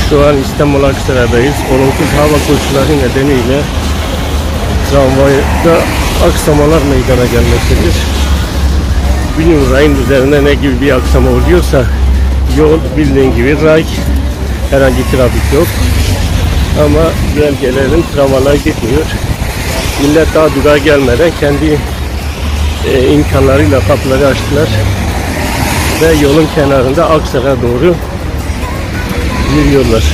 Şu an İstanbul Aksaray'dayız. Olumsuz hava koşulları nedeniyle tramvayda aksamalar meydana gelmektedir. Bilmiyorum rayın üzerinde ne gibi bir aksama oluyorsa, yol bildiğin gibi ray, herhangi trafik yok. Ama gelen tramvaylar gitmiyor. Millet daha durağa gelmeden kendi imkanlarıyla kapıları açtılar ve yolun kenarında Aksaray'a doğru yürüyorlar.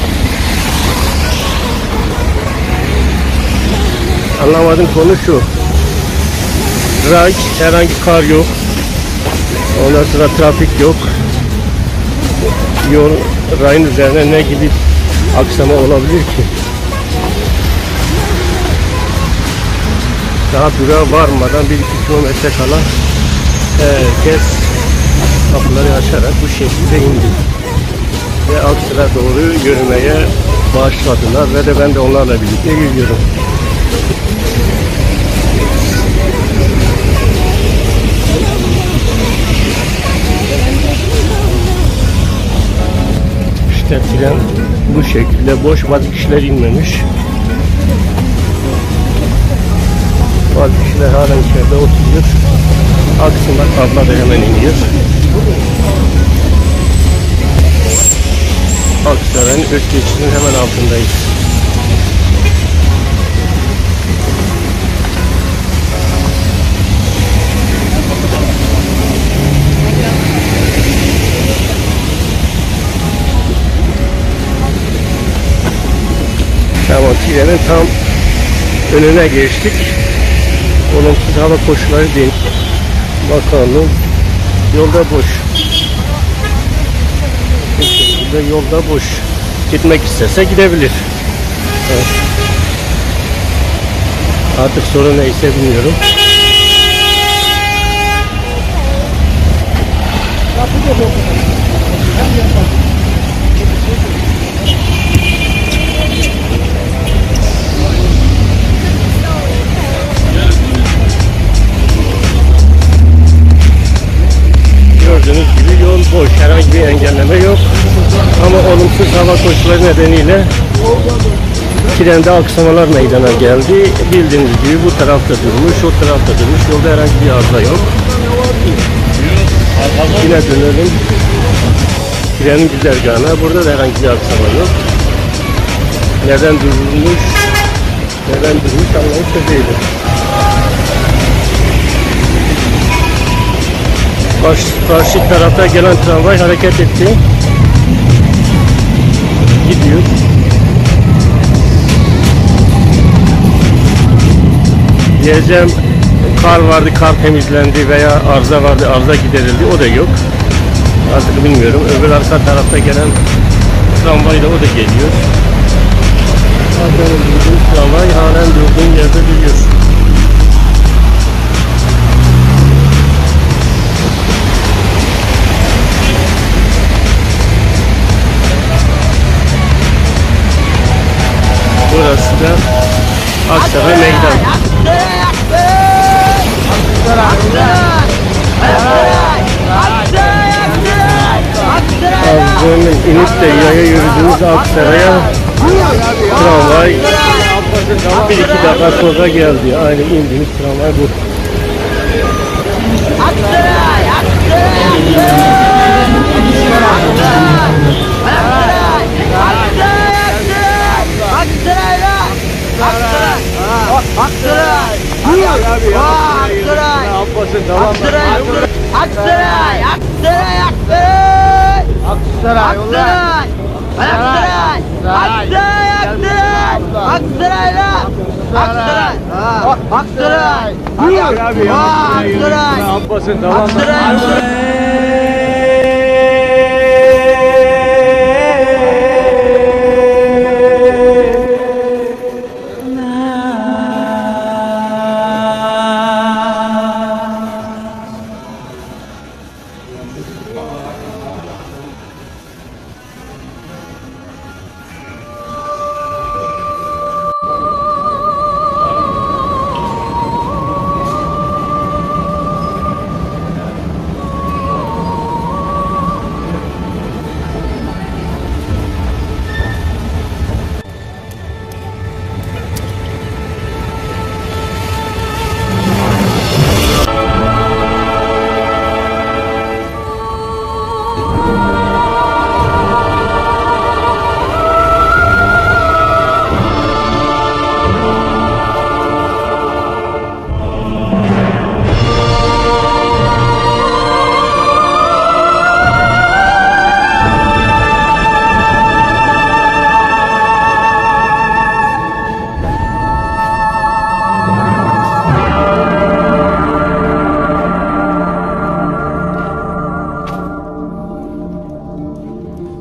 Anlamadığım konu şu: ray, herhangi kar yok, ondan sonra trafik yok, yol, rayın üzerine ne gibi aksama olabilir ki? Daha durağa varmadan 1-2 kilometre kala herkes kapıları açarak bu şekilde indi ve Aksaray'a doğru yürümeye başladılar ve de ben de onlarla birlikte yürüyorum. İşte tren bu şekilde boş, bazı kişiler inmemiş. Bazı kişiler halen içeride oturuyor. Aksımlar abla da hemen iniyor. Aksaray'ın öt geçişinin hemen altındayız. Tamam, trenin tam önüne geçtik. Olumsuz hava koşulları değil. Bakalım, yolda boş. Bu şekilde yolda boş. Gitmek istese gidebilir. Evet. Artık sorun neyse bilmiyorum. Gördüğünüz gibi yol boş, herhangi bir engelleme yok. Ama olumsuz hava koşulları nedeniyle trende aksamalar meydana geldi. Bildiğiniz gibi bu tarafta durmuş, o tarafta durmuş. Yolda herhangi bir arıza yok. Yine dönelim trenin güzergahına. Burada da herhangi bir aksama yok. Neden durmuş anlamış değilim. Karşı tarafta gelen tramvay hareket etti. Gidiyor. Diyeceğim kar vardı, kar temizlendi veya arıza vardı, arıza giderildi, o da yok. Artık bilmiyorum. Öbür arka tarafta gelen tramvay da o da geliyor. Adamın durduğu tramvay halen durduğun yerde duruyor. Burası da Aksaray Meydan. Az inip de yaya yürüdüğümüz Aksaray'a tramvay 1-2 dakika sonra geldi. Aynı indiğimiz tramvay bu.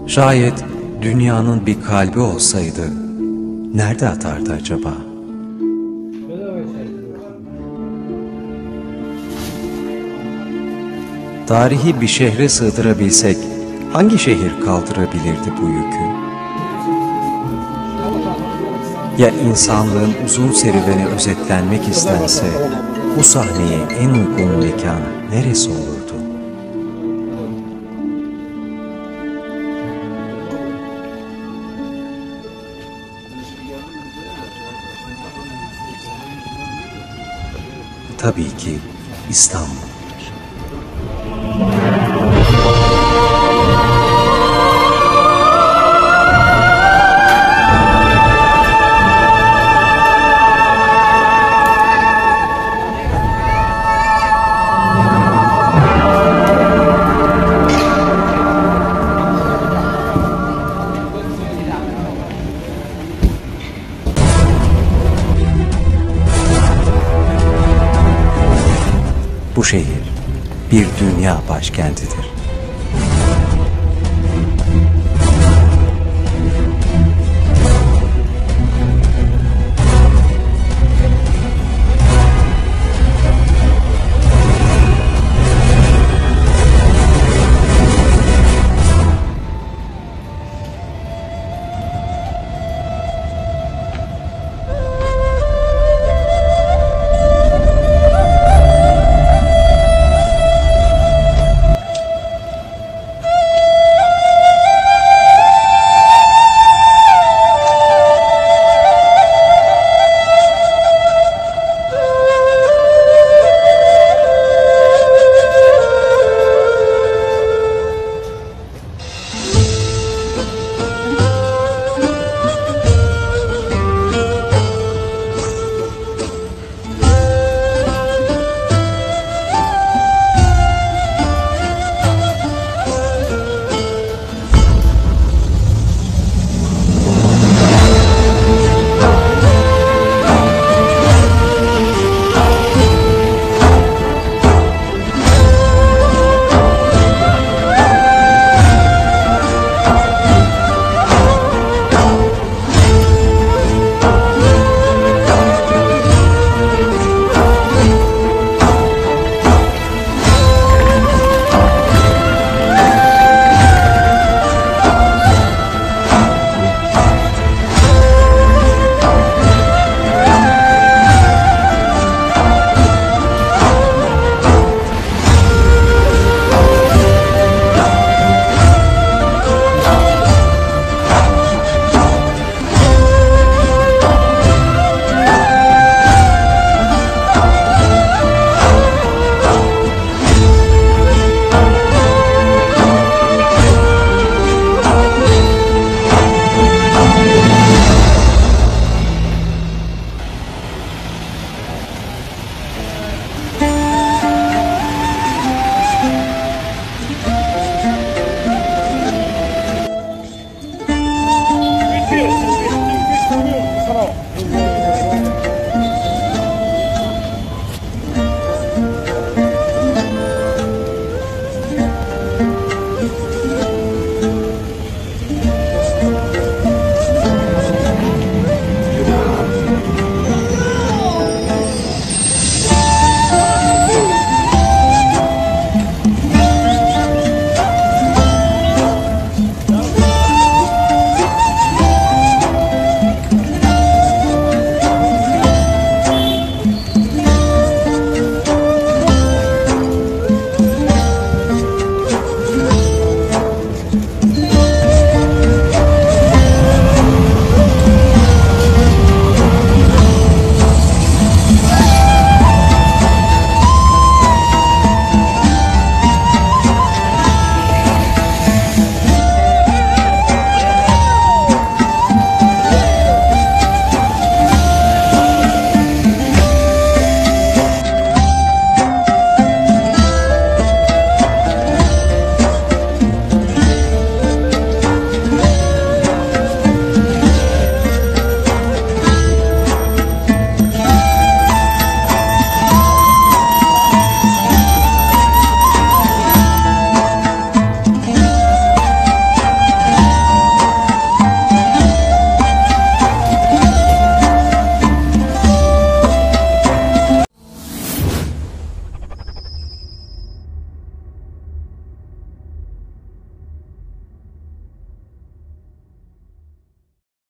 Şayet dünyanın bir kalbi olsaydı, nerede atardı acaba? Tarihi bir şehre sığdırabilsek, hangi şehir kaldırabilirdi bu yükü? Ya insanlığın uzun serüveni özetlenmek istense, bu sahneye en uygun mekan neresi olurdu? Tabii ki İstanbul. Bu şehir bir dünya başkentidir.